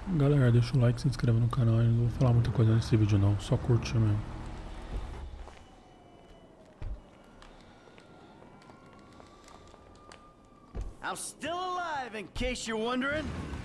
Galera, deixa o like, se inscreve no canal. Eu não vou falar muita coisa nesse vídeo não, só curtir mesmo. I'm still alive, in case you're wondering.